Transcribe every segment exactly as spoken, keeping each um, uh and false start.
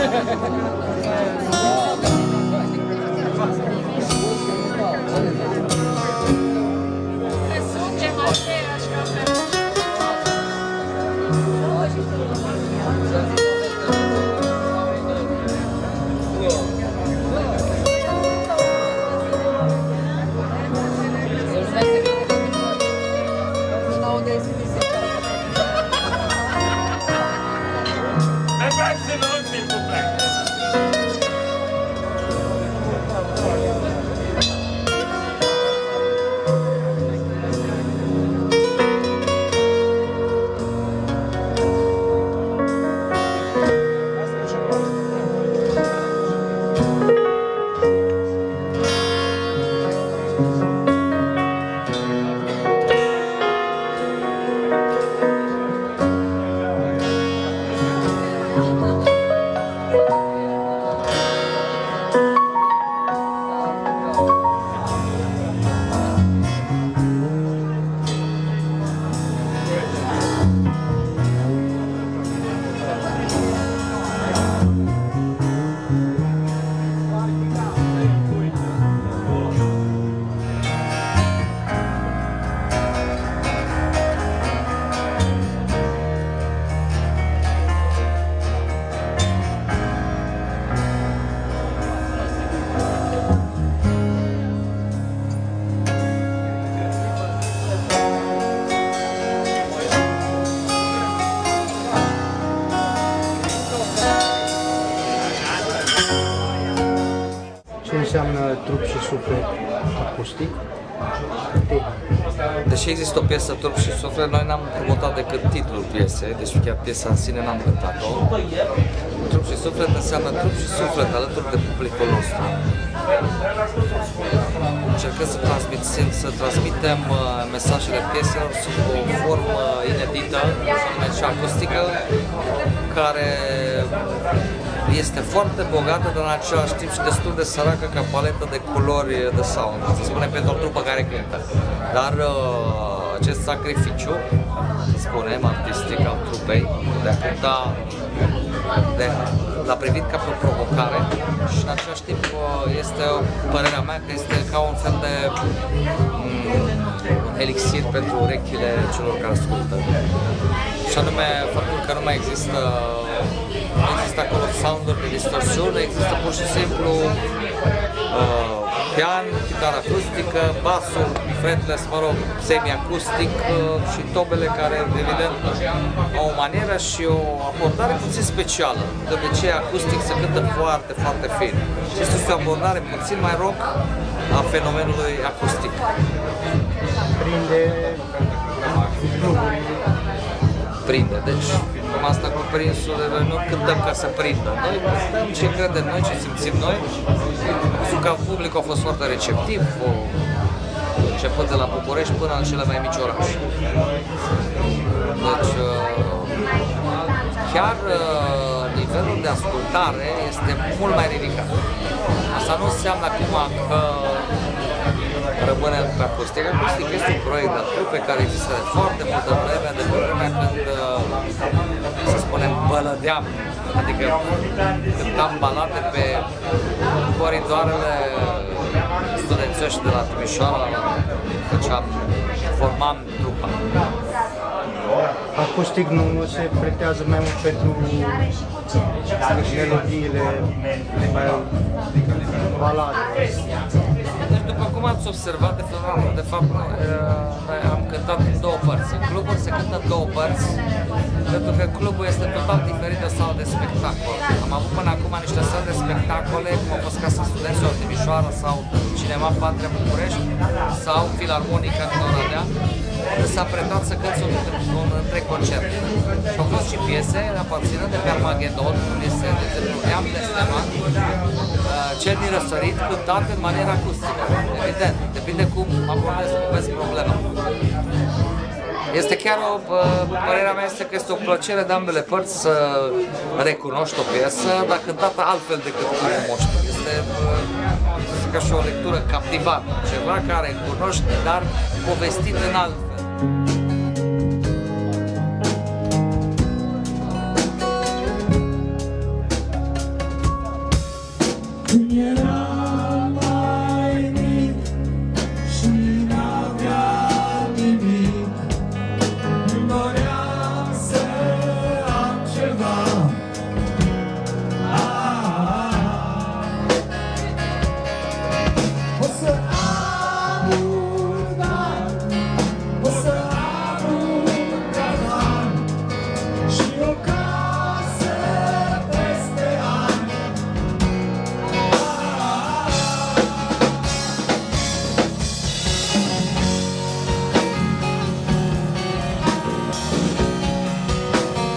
Ce înseamnă trup și suflet acustic? Deși există o piesă Trup și Suflet, noi n-am promotat decât titlul piesei, deci chiar piesa în sine n-am cântat-o. Trup și Suflet înseamnă trup și suflet alături de publicul nostru. Încercăm să, transmitem, să transmitem mesajele pieselor sub o formă inedită, anume cea acustică, care este foarte bogată, dar în același timp și destul de săracă ca paletă de culori de sound, să spunem, pentru o trupă care cântă. Dar uh, acest sacrificiu, să spunem, artistic al trupei, de a cânta, de l-a privit ca pe o provocare și în același timp este, părerea mea, că este ca un fel de um, elixir pentru urechile celor care ascultă. Și anume faptul că nu mai există Nu există acolo sound-uri de distorsiune, există pur și simplu uh, pian, chitară acustică, basul, fretless, mă rog, semi-acustic uh, și tobele care, evident, au o manieră și o abordare puțin specială. De obicei, acustic se cântă foarte, foarte fin. Și este o abordare puțin mai rock a fenomenului acustic. Prinde Prinde, deci cum asta cu prinsul, noi nu cântăm ca să prindă. Noi cântăm ce credem noi, ce simțim noi. Pentru că publicul a fost foarte receptiv, începând de la București până în cele mai mici orașe. Deci, chiar nivelul de ascultare este mult mai ridicat. Asta nu înseamnă acum că rămânem pe acustic. Acustic este un proiect de trupe care există de foarte multă vreme, de vremea când, să spunem, bălădeam, adică cântam balade pe coridoarele studențești de la Timișoara, făceam, formam trupa. Acustic nu se pretează mai mult pentru melodiile mai balade. Deci, după cum ați observat, de fapt, de fapt noi am cântat în două părți. În cluburi se cântă în două părți, pentru că clubul este total diferit de sală de spectacol. Am avut până acum niște săli de spectacole, cum a fost Casa Studenților Timișoara sau Cinema Patria București sau Filarmonica din Oradea, unde s-a pretat să cânți un, un întreg concert. Și au fost și piese aparținând de pe Armagedon, cum este, de exemplu, Neam Blestemat, Cel din Răsărit, cântat în maniera acustică. Evident, depinde cum abordezi, cum vezi problema. Este chiar o, părerea mea este că este o plăcere de ambele părți să recunoști o piesă, dar cântată altfel decât cum o moșteni. Este ca și o lectură captivantă, ceva care cunoști, dar povestit în altfel.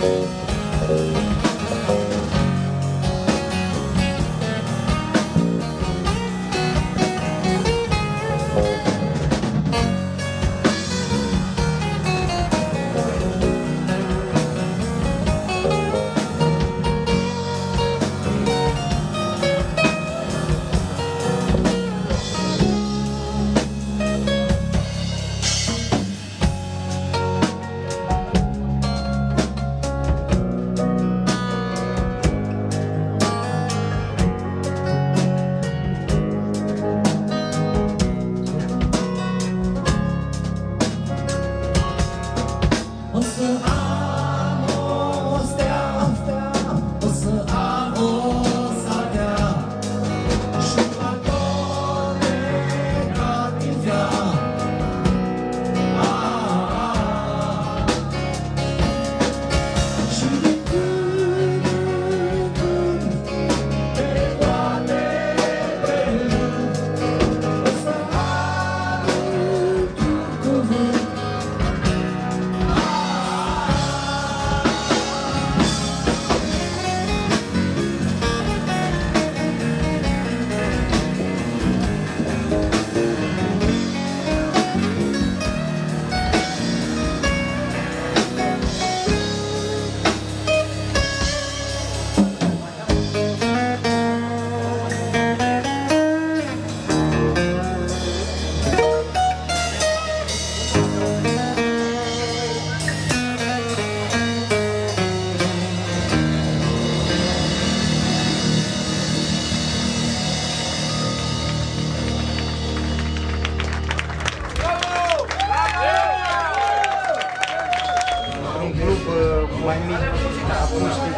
mai mic, acustic,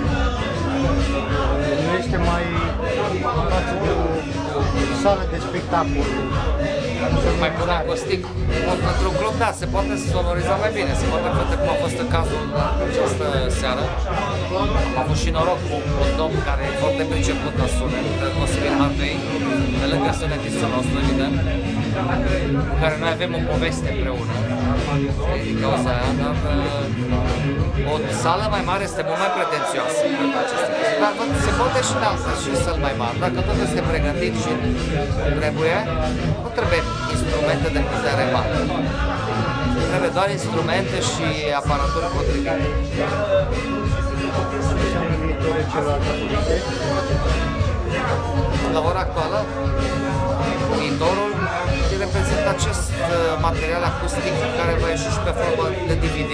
nu este mai față de o sală de spectacol. Mai bun acustic. Într-un club, da, se poate sonoriza mai bine, se poate face cum a fost în cazul această seară. Am avut și noroc cu un domn care e foarte priceput la sunet, Cosmin Harvey, pe lângă sunetistul nostru, evident, cu care noi avem o poveste împreună. Din cauza aia, dar o sală mai mare este mult mai pretențioasă pentru aceste chestii. Dar se poate și în altă și săli mai mari. Dacă tot este pregătit și trebuie, nu trebuie instrumente de putere mare. Trebuie doar instrumente și aparaturi potrivite. La ora actuală, viitorul e reprezentat acest material acustic care va ieși și pe formă de D V D.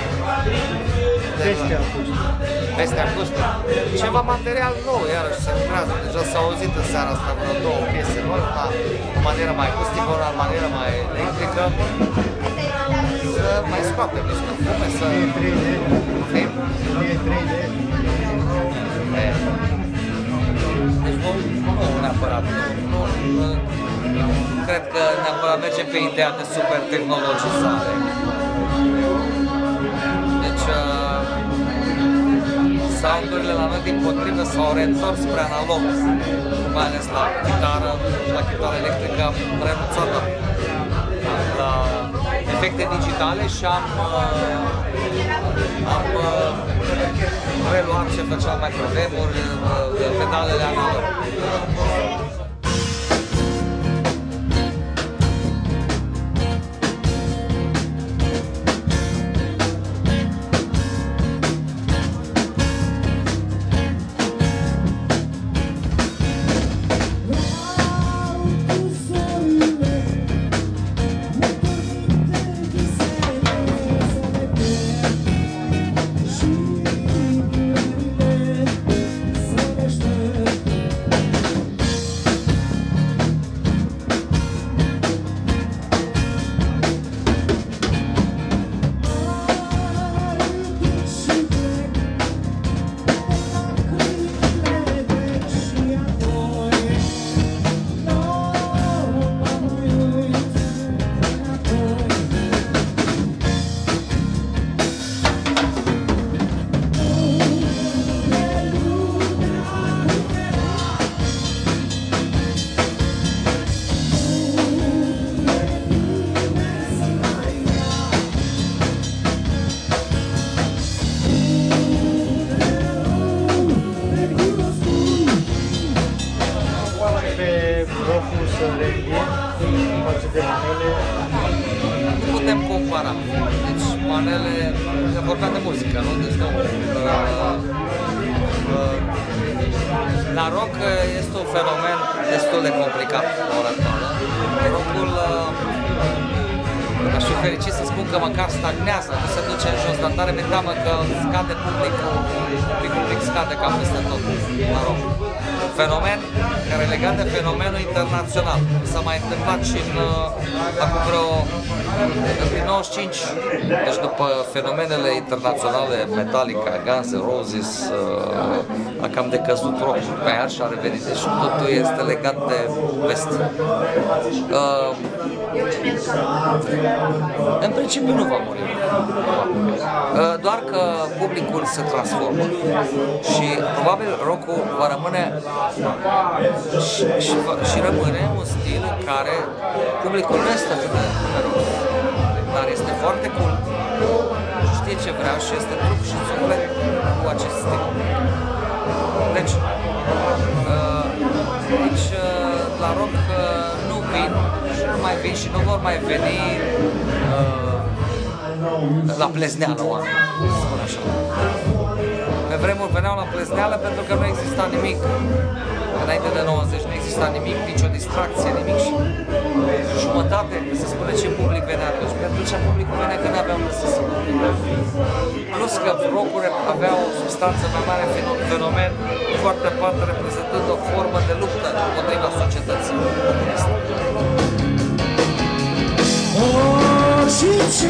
Peste acustic. Peste acustic. Ceva material nou, iarăși se lucrează. Deja s-a auzit în seara asta vreo două piese noi, una în manieră mai acustică, una în manieră mai electrică. Să mai scoatem niște fume, să... E trei D. Fim? E trei D. Deci nu neapărat. Nu, nu, cred că neapărat mergem pe ideea de super tehnologizare. Deci, uh, soundurile la noi, din potrivă, s-au reîntors spre analog, mai ales la chitară, la chitară electrică, am renunțat la, la efecte digitale și am, uh, am uh, reluat ce făceam mai pe vremuri, uh, pedalele analog. ele vorbeam de muzică, nu? Deci nu. Uh, uh, la rock este un fenomen destul de complicat la ora actuală. Rockul uh, aș fi fericit să spun că măcar stagnează, nu se duce în jos, dar tare mi-e teamă că scade publicul, publicul un pic scade cam peste tot la rock. Fenomen care e legat de fenomenul internațional. S-a mai întâmplat și în, uh, acum vreo în nouăzeci și cinci, deci după fenomenele internaționale, Metallica, Guns N' Roses, uh, a cam decăzut rock pe aia și a revenit. Deci totul este legat de vest. Uh, în principiu nu va muri. Uh, doar că publicul se transformă și probabil rock-ul va rămâne și, și, și rămâne un stil în care publicul nu este atât de numeros, dar este foarte cool, știe ce vrea și este trup și suflet cu acest stil. Deci, uh, deci uh, la rock uh, nu vin și nu mai vin și nu vor mai veni uh, la plezneală oameni, spun așa. Pe vremuri veneau la plezneală pentru că nu exista nimic. Înainte de nouăzeci nu exista nimic, nicio distracție, nimic și jumătate, se spune ce public venea atunci. Pentru ce publicul venea că n-aveau unde să se ducă. Plus că rock-ul avea o substanță mai mare, fenomen foarte aparte, reprezentând o formă de luptă împotriva societății comuniste. Oh, și ce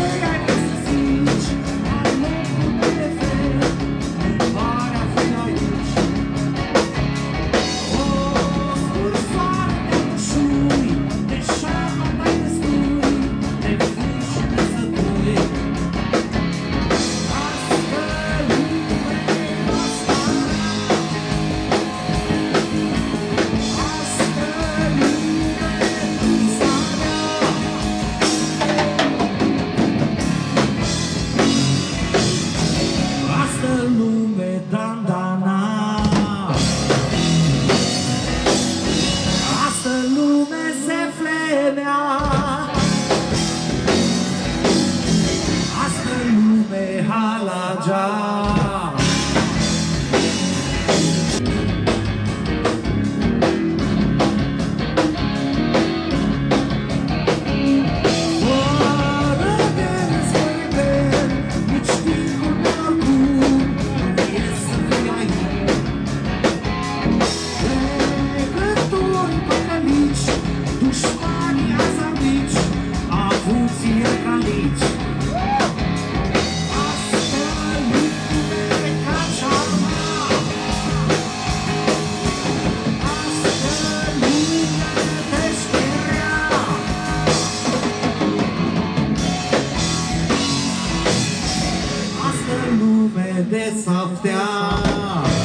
de saftea.